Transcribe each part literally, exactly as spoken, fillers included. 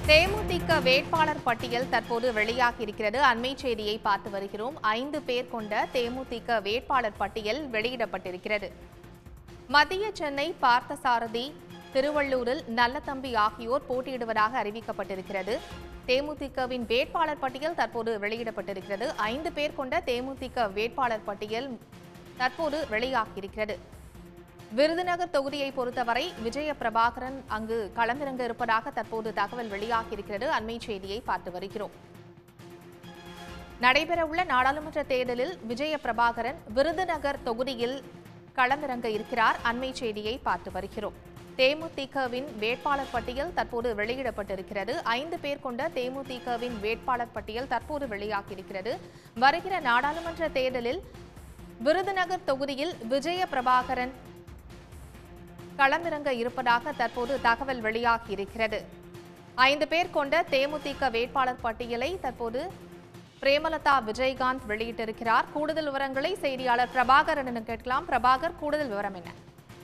தேமுதிக வேட்பாளர் பட்டியல் தற்போது வெளியாகி இருக்கிறது. அண்மை செய்தியை பார்த்து வருகிறோம். ஐந்து பேர் கொண்ட தேமுதிக வேட்பாளர் பட்டியல் வெளியிடப்பட்டிருக்கிறது. மத்திய சென்னை பார்த்தசாரதி, திருவள்ளூரில் நல்லதம்பி ஆகியோர் போட்டியிடுவதாக அறிவிக்கப்பட்டிருக்கிறது. தேமுதிகவின் வேட்பாளர் பட்டியல் தற்போது வெளியிடப்பட்டிருக்கிறது. ஐந்து பேர் கொண்ட தேமுதிக வேட்பாளர் பட்டியல் தற்போது வெளியாகியிருக்கிறது. விருதுநகர் தொகுதியை பொறுத்தவரை விஜய பிரபாகரன் அங்கு களமிறங்க இருப்பதாக தற்போது தகவல் வெளியாகியிருக்கிறது. அண்மை செய்தியை பார்த்து வருகிறோம். நடைபெறவுள்ள நாடாளுமன்ற தேர்தலில் விஜய பிரபாகரன் விருதுநகர் தொகுதியில் களமிறங்க இருக்கிறார். அண்மை செய்தியை பார்த்து வருகிறோம். தேமுதிகவின் வேட்பாளர் பட்டியல் தற்போது வெளியிடப்பட்டிருக்கிறது. ஐந்து பேர் கொண்ட தேமுதிகவின் வேட்பாளர் பட்டியல் தற்போது வெளியாகியிருக்கிறது. வருகிற நாடாளுமன்ற தேர்தலில் விருதுநகர் தொகுதியில் விஜய பிரபாகரன் களமிறங்க இருப்பதாக தற்போது தகவல் வெளியாகியிருக்கிறது. ஐந்து பேர் கொண்ட தேமுதிக வேட்பாளர் பட்டியலை தற்போது பிரேமலதா விஜயகாந்த் வெளியிட்டிருக்கிறார். கூடுதல் விவரங்களை செய்தியாளர் பிரபாகரன் கேட்கலாம். பிரபாகர், கூடுதல் விவரம் என்ன?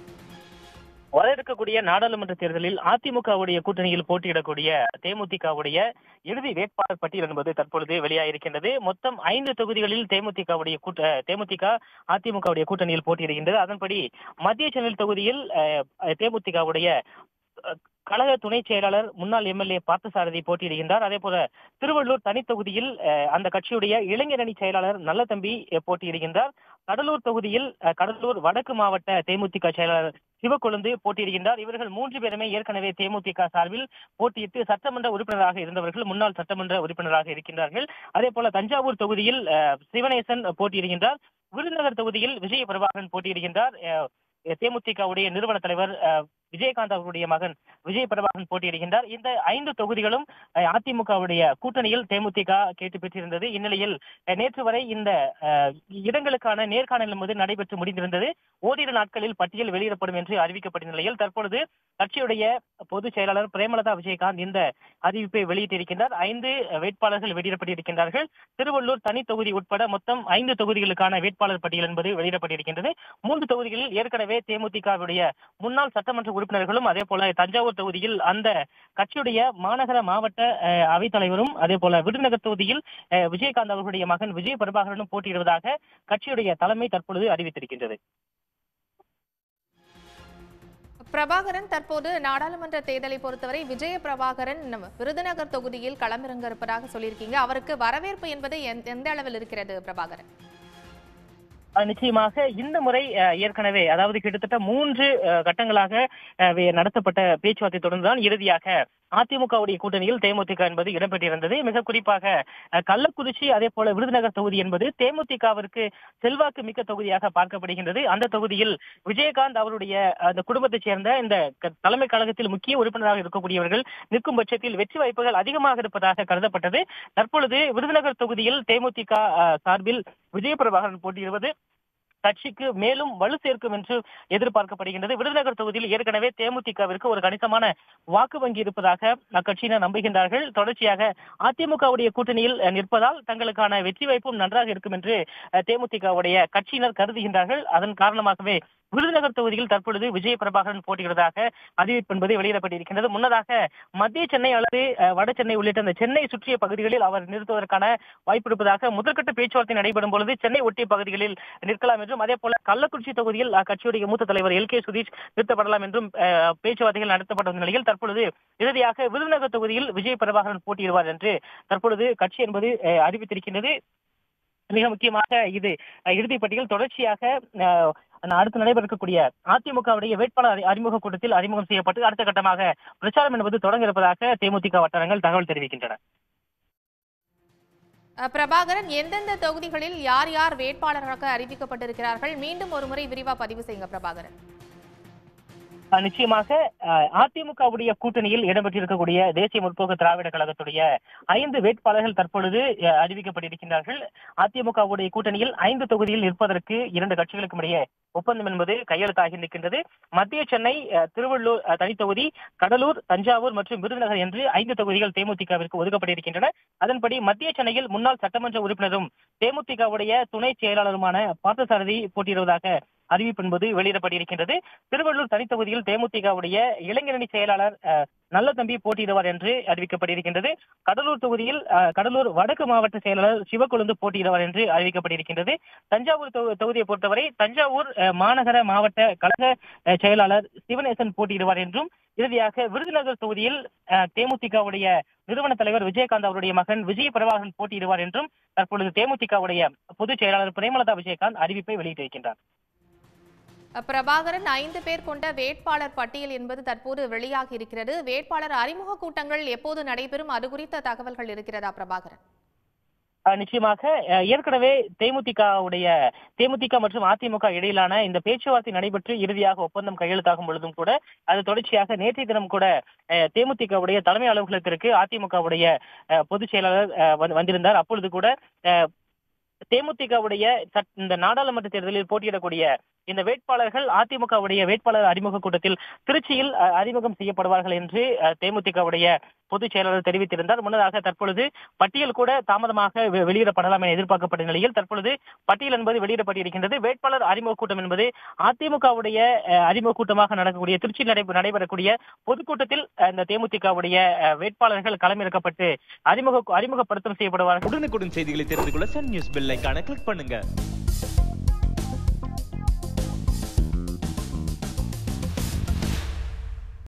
வர இருக்கக்கூடிய நாடாளுமன்ற தேர்தலில் அதிமுகவுடைய கூட்டணியில் போட்டியிடக்கூடிய தேமுதிகவுடைய இறுதி வேட்பாளர் பட்டியல் என்பது தற்பொழுது வெளியாகிருக்கின்றது. மொத்தம் ஐந்து தொகுதிகளில் தேமுதிகவுடைய கூட்ட தேமுதிக அதிமுகவுடைய கூட்டணியில் போட்டியிடுகின்றது. அதன்படி மத்திய சென்னை தொகுதியில் தேமுதிகவுடைய கழக துணை செயலாளர் முன்னாள் எம்எல்ஏ பார்த்தசாரதி போட்டியிடுகின்றார். அதே போல திருவள்ளூர் தனி தொகுதியில் அந்த கட்சியுடைய இளைஞரணி செயலாளர் நல்லதம்பி போட்டியிடுகின்றார். கடலூர் தொகுதியில் கடலூர் வடக்கு மாவட்ட தேமுதிக செயலாளர் சிவக்கொழுந்து போட்டியிடுகின்றார். இவர்கள் மூன்று பேருமே ஏற்கனவே தேமுதிக சார்பில் போட்டியிட்டு சட்டமன்ற உறுப்பினராக இருந்தவர்கள், முன்னாள் சட்டமன்ற உறுப்பினராக இருக்கின்றார்கள். அதே போல தஞ்சாவூர் தொகுதியில் சிவனேசன் போட்டியிடுகின்றார். விருதுநகர் தொகுதியில் விஜய பிரபாகரன் போட்டியிடுகின்றார். தேமுதிகவுடைய நிறுவன தலைவர் விஜயகாந்த் அவருடைய மகன் விஜய பிரபாகரன் போட்டியிடுகின்றார். இந்த ஐந்து தொகுதிகளும் அதிமுகவுடைய கூட்டணியில் தேமுதிக கேட்டு பெற்றிருந்தது. இந்நிலையில் நேற்று வரை இந்த இடங்களுக்கான நேர்காணல் என்பது நடைபெற்று முடிந்திருந்தது. ஓரிரு நாட்களில் பட்டியல் வெளியிடப்படும் என்று அறிவிக்கப்பட்ட நிலையில் தற்பொழுது கட்சியுடைய பொதுச் செயலாளர் பிரேமலதா விஜயகாந்த் இந்த அறிவிப்பை வெளியிட்டிருக்கின்றார். ஐந்து வேட்பாளர்கள் வெளியிடப்பட்டிருக்கின்றார்கள். திருவள்ளூர் தனி தொகுதி உட்பட மொத்தம் ஐந்து தொகுதிகளுக்கான வேட்பாளர் பட்டியல் என்பது வெளியிடப்பட்டிருக்கின்றது. மூன்று தொகுதிகளில் ஏற்கனவே தேமுதிகவுடைய முன்னாள் சட்டமன்ற உறுப்பினர்களும், அதே போல தஞ்சாவூர் தொகுதியில் அந்த கட்சியுடைய மாநகர மாவட்ட அவைத்தலைவரும், அதே போல விருதுநகர் தொகுதியில் விஜயகாந்த் அவர்களுடைய மகன் விஜய பிரபாகரனும் போட்டியிடுவதாக கட்சியுடைய தலைமை தற்பொழுது அறிவித்திருக்கின்றது. பிரபாகரன், தற்போது நாடாளுமன்ற தேர்தலை பொறுத்தவரை விஜய பிரபாகரன் விருதுநகர் தொகுதியில் களமிறங்க இருப்பதாக சொல்லியிருக்கீங்க. அவருக்கு வரவேற்பு என்பது எந்த அளவில் இருக்கிறது பிரபாகரன்? நிச்சயமாக இந்த முறை ஏற்கனவே, அதாவது கிட்டத்தட்ட மூன்று கட்டங்களாக நடத்தப்பட்ட பேச்சுவார்த்தை தொடர்ந்துதான் இறுதியாக அதிமுகவுடைய கூட்டணியில் தேமுதிக என்பது இடம்பெற்றிருந்தது. மிக குறிப்பாக கள்ளக்குறிச்சி, அதே போல விருதுநகர் தொகுதி என்பது தேமுதிகவிற்கு செல்வாக்கு மிக்க தொகுதியாக பார்க்கப்படுகின்றது. அந்த தொகுதியில் விஜயகாந்த் அவருடைய அந்த குடும்பத்தைச் சேர்ந்த இந்த தலைமை கழகத்தில் முக்கிய உறுப்பினராக இருக்கக்கூடியவர்கள் நிற்கும் பட்சத்தில் வெற்றி வாய்ப்புகள் அதிகமாக இருப்பதாக கருதப்பட்டது. தற்பொழுது விருதுநகர் தொகுதியில் தேமுதிக சார்பில் விஜய பிரபாகரன் போட்டியிடுவது கட்சிக்கு மேலும் வலு சேர்க்கும் என்று எதிர்பார்க்கப்படுகின்றது. விருதுநகர் தொகுதியில் ஏற்கனவே தேமுதிகவிற்கு ஒரு கணிசமான வாக்கு வங்கி இருப்பதாக அக்கட்சியினர் நம்புகின்றார்கள். தொடர்ச்சியாக அதிமுகவுடைய கூட்டணியில் நிற்பதால் தங்களுக்கான வெற்றி வாய்ப்பும் நன்றாக இருக்கும் என்று தேமுதிகவுடைய கட்சியினர் கருதுகின்றார்கள். அதன் காரணமாகவே விருதுநகர் தொகுதியில் தற்பொழுது விஜய பிரபாகரன் போட்டியிடுவதாக அறிவிப்பு என்பது வெளியிடப்பட்டிருக்கின்றது. முன்னதாக மத்திய சென்னை அல்லது வட சென்னை உள்ளிட்ட அந்த சென்னை சுற்றிய பகுதிகளில் அவர் நிறுத்துவதற்கான வாய்ப்பு இருப்பதாக முதற்கட்ட பேச்சுவார்த்தை நடைபெறும் பொழுது சென்னை ஒட்டிய பகுதிகளில் நிற்கலாம் என்றும், அதே போல கள்ளக்குறிச்சி தொகுதியில் கட்சியுடைய மூத்த தலைவர் எல் கே சுதீஷ் நிறுத்தப்படலாம் என்றும் பேச்சுவார்த்தைகள் நடத்தப்பட்ட நிலையில் தற்பொழுது இறுதியாக விருதுநகர் தொகுதியில் விஜய பிரபாகரன் போட்டியிடுவார் என்று தற்பொழுது கட்சி என்பது அறிவித்திருக்கின்றது. மிக முக்கியமாக இது இறுதிப்பட்டியல் தொடர்ச்சியாக அடுத்து நடைபெறக்கூடிய அதிமுகவுடைய வேட்பாளர் அறிமுக கூட்டத்தில் அறிமுகம் செய்யப்பட்டு அடுத்த கட்டமாக பிரச்சாரம் என்பது தொடங்க இருப்பதாக தேமுதிக வட்டாரங்கள் தகவல் தெரிவிக்கின்றன. பிரபாகரன், எந்தெந்த தொகுதிகளில் யார் யார் வேட்பாளராக அறிவிக்கப்பட்டிருக்கிறார்கள்? மீண்டும் ஒரு முறை விரிவா பதிவு செய்யுங்க பிரபாகரன். நிச்சயமாக அதிமுகவுடைய கூட்டணியில் இடம்பெற்றிருக்கக்கூடிய தேசிய முற்போக்கு திராவிட கழகத்துடைய ஐந்து வேட்பாளர்கள் தற்பொழுது அறிவிக்கப்பட்டிருக்கின்றார்கள். அதிமுகவுடைய கூட்டணியில் ஐந்து தொகுதியில் நிற்பதற்கு இரண்டு கட்சிகளுக்கும் இடையே ஒப்பந்தம் என்பது கையெழுத்தாகி நிற்கின்றது. மத்திய சென்னை, திருவள்ளூர் தனி தொகுதி, கடலூர், தஞ்சாவூர் மற்றும் விருதுநகர் என்று ஐந்து தொகுதிகள் தேமுதிகவிற்கு ஒதுக்கப்பட்டிருக்கின்றன. அதன்படி மத்திய சென்னையில் முன்னாள் சட்டமன்ற உறுப்பினரும் தேமுதிகவுடைய துணை செயலாளருமான பார்த்தசாரதி போட்டியிடுவதாக அறிவிப்பு என்பது வெளியிடப்பட்டிருக்கின்றது. திருவள்ளூர் தனித்தொகுதியில் தேமுதிகவுடைய இளைஞரணி செயலாளர் நல்ல தம்பி போட்டியிடுவார் என்று அறிவிக்கப்பட்டிருக்கின்றது. கடலூர் தொகுதியில் கடலூர் வடக்கு மாவட்ட செயலாளர் சிவக்கொழுந்து போட்டியிடுவார் என்று அறிவிக்கப்பட்டிருக்கின்றது. தஞ்சாவூர் தொகுதியை பொறுத்தவரை தஞ்சாவூர் மாநகர மாவட்ட கழக செயலாளர் சிவநேசன் போட்டியிடுவார் என்றும், இறுதியாக விருதுநகர் தொகுதியில் தேமுதிகவுடைய நிறுவன தலைவர் விஜயகாந்த் அவருடைய மகன் விஜய பிரபாகரன் போட்டியிடுவார் என்றும் தற்பொழுது தேமுதிகவுடைய பொதுச் செயலாளர் பிரேமலதா விஜயகாந்த் அறிவிப்பை வெளியிட்டிருக்கின்றார். பிரபாகரன் ஐந்து பேர் கொண்ட வேட்பாளர் பட்டியல் என்பது தற்போது வெளியாகி இருக்கிறது. வேட்பாளர் அறிமுக கூட்டங்கள் எப்போது நடைபெறும், அது குறித்த தகவல்கள் இருக்கிறதா பிரபாகரன்? நிச்சயமாக ஏற்கனவே தேமுதிகவுடைய தேமுதிக மற்றும் அதிமுக இடையிலான இந்த பேச்சுவார்த்தை நடைபெற்று இறுதியாக ஒப்பந்தம் கையெழுத்தாகும் பொழுதும் கூட அது தொடர்ச்சியாக நேற்றைய தினம் கூட தேமுதிகவுடைய தலைமை அலுவலகத்திற்கு அதிமுகவுடைய பொதுச் செயலாளர் வந்திருந்தார். அப்பொழுது கூட தேமுதிகவுடைய இந்த நாடாளுமன்ற தேர்தலில் போட்டியிடக்கூடிய இந்த வேட்பாளர்கள் அதிமுகவுடைய வேட்பாளர் அறிமுக கூட்டத்தில் திருச்சியில் அறிமுகம் செய்யப்படுவார்கள் என்று தேமுதிகவுடைய பொதுச் செயலாளர் தெரிவித்திருந்தார். முன்னதாக தற்பொழுது பட்டியல் கூட தாமதமாக வெளியிடப்படலாம் என எதிர்பார்க்கப்பட்ட நிலையில் தற்பொழுது பட்டியல் என்பது வெளியிடப்பட்டிருக்கின்றது. வேட்பாளர் அறிமுக கூட்டம் என்பது அதிமுகவுடைய அறிமுக கூட்டமாக நடக்கக்கூடிய திருச்சியில் நடைபெறக்கூடிய பொதுக்கூட்டத்தில் இந்த தேமுதிகவுடைய வேட்பாளர்கள் களமிறக்கப்பட்டு அறிமுக அறிமுகப்படுத்தம் செய்யப்படுவார்கள். உடனுக்குடன் செய்திகளை தெரிந்து கொள்ள சன் நியூஸ் பெல் ஐகானை கிளிக் பண்ணுங்க.